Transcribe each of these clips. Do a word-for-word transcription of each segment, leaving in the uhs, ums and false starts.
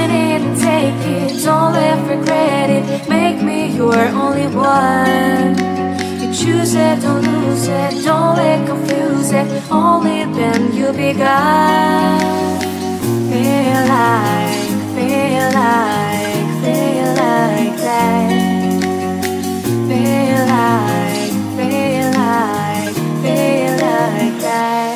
find it and take it, don't let regret it. Make me your only one. You choose it, don't lose it, don't let confuse it. Only then you'll be gone. Feel like, feel like, feel like that. Feel like, feel like, feel like that.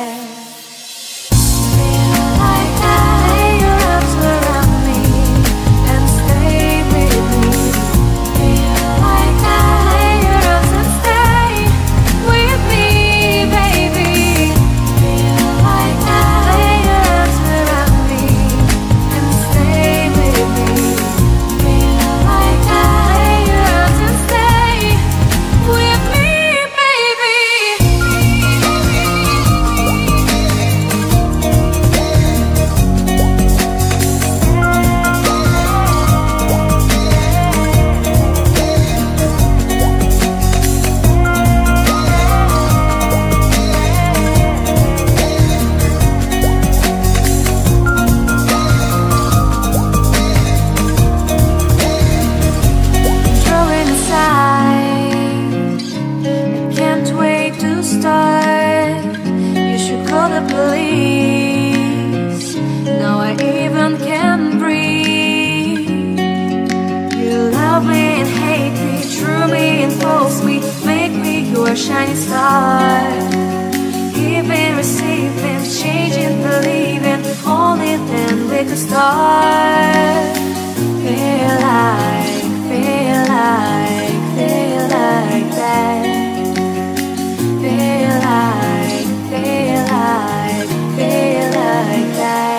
Shining star, giving, receiving, changing, believing. Only then we could start. Feel like, feel like, feel like that. Feel like, feel like, feel like that.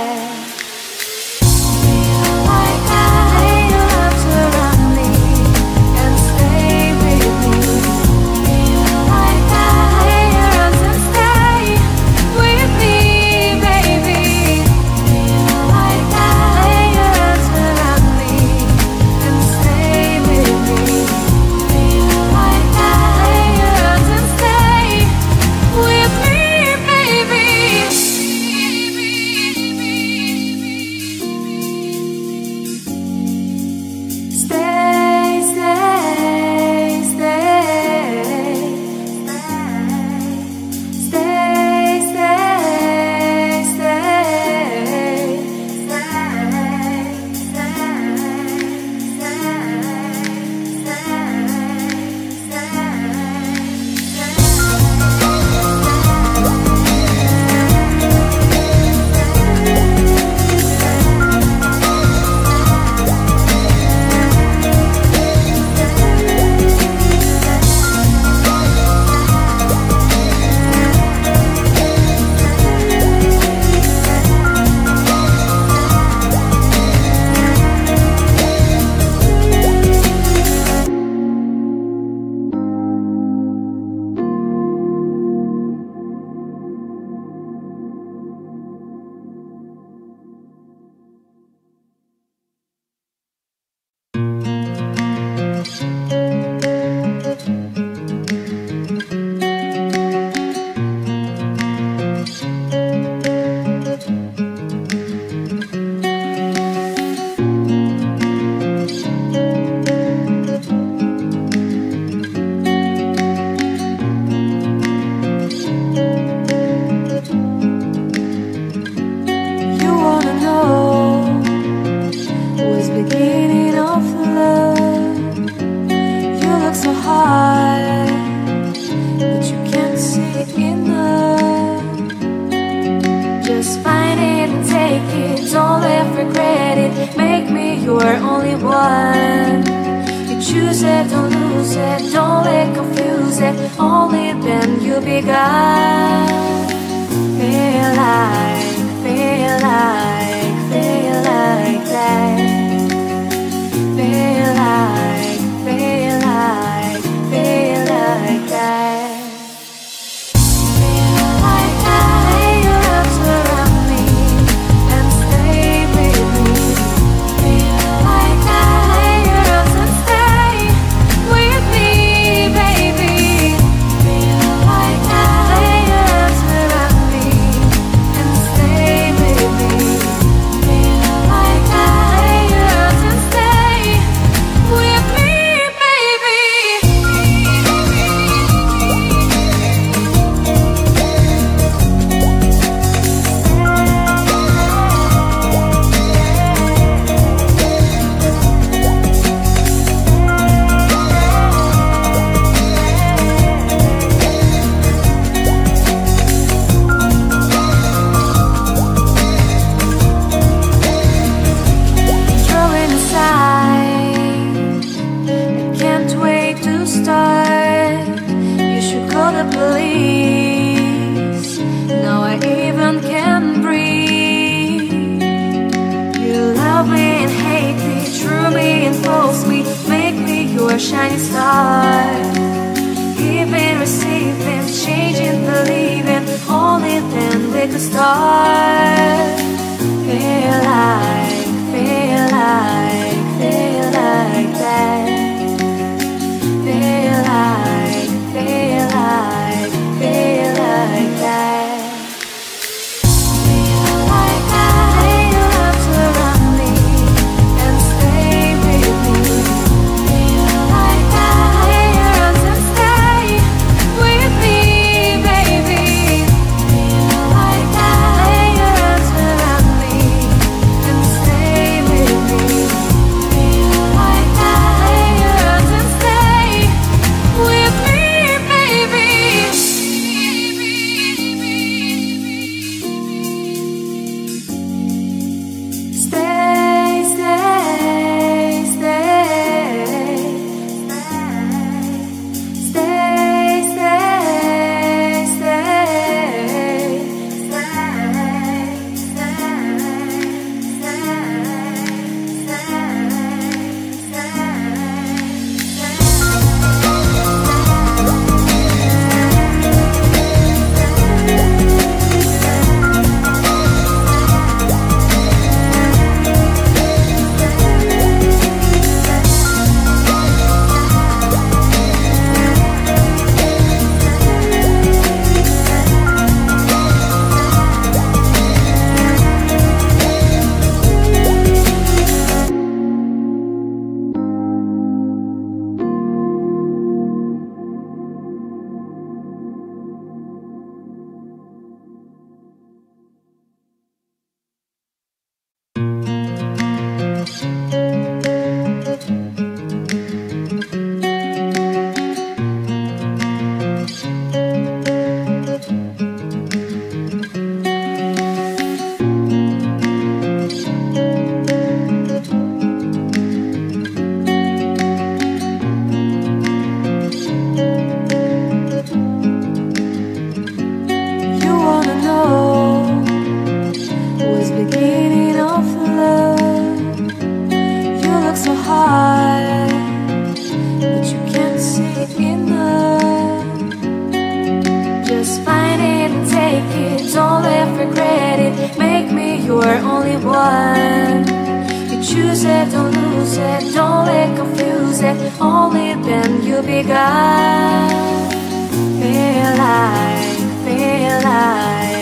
You're only one. You choose it, don't lose it, don't let confuse it. Only then you'll be gone. Feel like, feel like, feel like that. Feel like, feel like, feel like that. Feel your shiny star. Giving, receiving, changing, believing, only then we could start. Feel like, feel like, feel like that. Feel like, feel like, feel like that. Feel like I lay your arms around me and stay with me. Feel like I lay your arms and stay with me, baby. Feel like I lay your arms around me and stay with me. Feel like I lay your arms and stay with me, baby. Stay, stay, stay, stay, stay, You wanna know what's beginning of love? You look so hard, but you can't see enough. Just find it and take it, don't let regret it. Make me your only one. You choose it, don't lose it, don't let confuse it. Only then you'll be gone. Feel like, feel like